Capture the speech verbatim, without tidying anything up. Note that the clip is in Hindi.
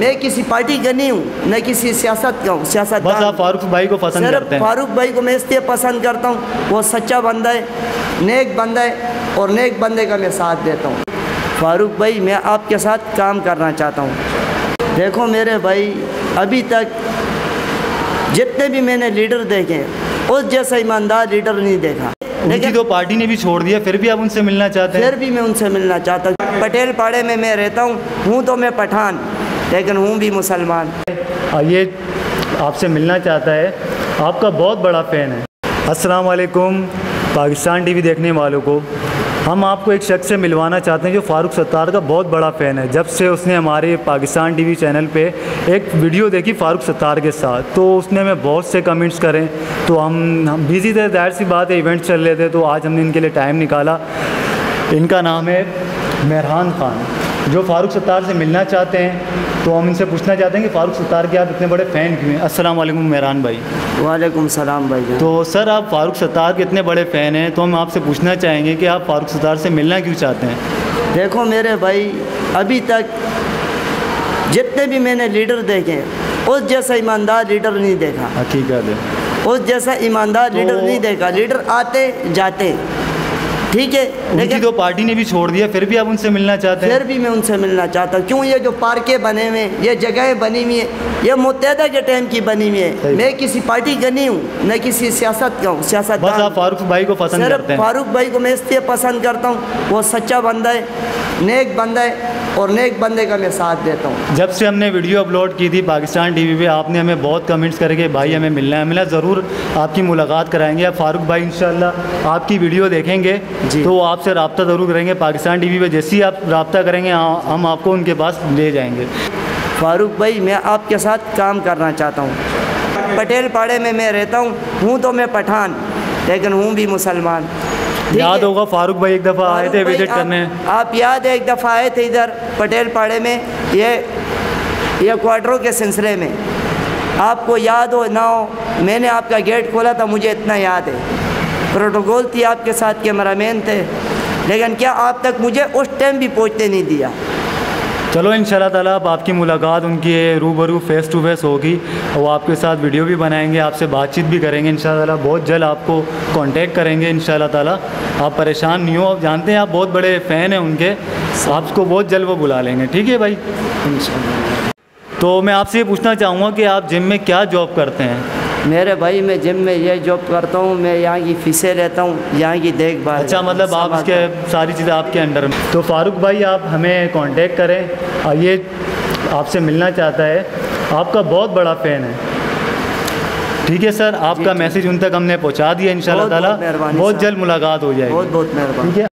मैं किसी पार्टी का नहीं हूँ, न किसी सियासत का हूँ। सियासत बस आप फारूक भाई को पसंद करते हैं? फारूक भाई को मैं इसलिए पसंद करता हूँ, वो सच्चा बंदा है, नेक बंदा है, और नेक बंदे का मैं साथ देता हूँ। फारूक भाई, मैं आपके साथ काम करना चाहता हूँ। देखो मेरे भाई, अभी तक जितने भी मैंने लीडर देखे, उस जैसा ईमानदार लीडर नहीं देखा। लेकिन तो पार्टी ने भी छोड़ दिया, फिर भी आप उनसे मिलना चाहते हैं? फिर भी मैं उनसे मिलना चाहता हूँ। पटेल पाड़े में मैं रहता हूँ, हूँ तो मैं पठान, लेकिन हूँ भी मुसलमान। ये आपसे मिलना चाहता है, आपका बहुत बड़ा फ़ैन है। अस्सलाम वालेकुम पाकिस्तान टीवी देखने वालों को, हम आपको एक शख्स से मिलवाना चाहते हैं जो फ़ारूक सत्तार का बहुत बड़ा फ़ैन है। जब से उसने हमारे पाकिस्तान टीवी चैनल पे एक वीडियो देखी फ़ारूक सत्तार के साथ, तो उसने हमें बहुत से कमेंट्स करें। तो हम हम बिज़ी थे, जाहिर सी बात है, इवेंट चल रहे थे, तो आज हमने इनके लिए टाइम निकाला। इनका नाम है मेहरान ख़ान, जो फ़ारूक सत्तार से मिलना चाहते हैं। तो हम इनसे पूछना चाहते हैं कि फ़ारूक सत्तार के आप इतने बड़े फ़ैन क्यों हैं? अस्सलाम वालेकुम मेहरान भाई। वालेकुम सलाम भाई। तो सर, आप फ़ारूक सत्तार के इतने बड़े फ़ैन हैं, तो हम आपसे पूछना चाहेंगे कि आप फ़ारूक सत्तार से मिलना क्यों चाहते हैं? देखो मेरे भाई, अभी तक जितने भी मैंने लीडर देखे, उस जैसा ईमानदार लीडर नहीं देखा। हकीकत है, उस जैसा ईमानदार तो लीडर नहीं देखा। लीडर आते जाते, ठीक है, लेकिन तो पार्टी ने भी छोड़ दिया, फिर भी आप उनसे मिलना चाहते हैं? फिर भी मैं उनसे मिलना चाहता हूँ। क्यों? ये जो पार्कें बने हुए हैं, ये जगहें बनी हुई हैं, ये मुत्तहदा के टाइम की बनी हुई है। मैं किसी पार्टी का नहीं हूँ, न किसी सियासत का हूँ। सियासत बस आप फारूक भाई को पसंद करते हैं? फारूक भाई को मैं इसलिए पसंद करता हूँ, वो सच्चा बंदा है, नेक बंदा है, और नेक बंदे का मैं साथ देता हूँ। जब से हमने वीडियो अपलोड की थी पाकिस्तान टीवी पे, आपने हमें बहुत कमेंट्स करके भाई हमें मिलना है, मिला ज़रूर आपकी मुलाकात कराएंगे। अब फारूक भाई इंशाल्लाह आपकी वीडियो देखेंगे तो आपसे रब्ता ज़रूर करेंगे पाकिस्तान टीवी पे। जैसे ही आप रब्ता करेंगे हम आपको उनके पास ले जाएंगे। फारूक भाई, मैं आपके साथ काम करना चाहता हूँ। पटेल पाड़े में मैं रहता हूँ, हूँ तो मैं पठान, लेकिन हूँ भी मुसलमान। याद होगा फारूक भाई एक दफ़ा आए थे विजिट करने? आप याद है, एक दफ़ा आए थे इधर पटेल पाड़े में, ये ये क्वार्टरों के सिलसिले में। आपको याद हो ना हो, मैंने आपका गेट खोला था, मुझे इतना याद है। प्रोटोकॉल थी आपके साथ, कैमरामैन थे, लेकिन क्या आप तक मुझे उस टाइम भी पहुँचने नहीं दिया। चलो इंशाल्लाह ताला अब आपकी मुलाकात उनकी रूबरू फेस टू फेस होगी, वो आपके साथ वीडियो भी बनाएंगे, आपसे बातचीत भी करेंगे इंशाल्लाह ताला। बहुत जल्द आपको कांटेक्ट करेंगे इंशाल्लाह ताला। आप परेशान नहीं हो, आप जानते हैं आप बहुत बड़े फ़ैन हैं उनके, आपको बहुत जल्द वो बुला लेंगे। ठीक है भाई, इंशाल्लाह। तो मैं आपसे ये पूछना चाहूँगा कि आप जिम में क्या जॉब करते हैं? मेरे भाई, मैं जिम में ये जॉब करता हूँ, मैं यहाँ की फीसें लेता हूँ, यहाँ की देखभाल। अच्छा, मतलब आप इसके सारी चीज़ें आपके अंडर में। तो फारूक भाई आप हमें कांटेक्ट करें, और ये आपसे मिलना चाहता है, आपका बहुत बड़ा फ़ैन है। ठीक है सर, आपका मैसेज उन तक हमने पहुँचा दिया इंशाल्लाह ताला, बहुत जल्द मुलाकात हो जाएगी। बहुत बहुत मेहरबानी। ठीक है।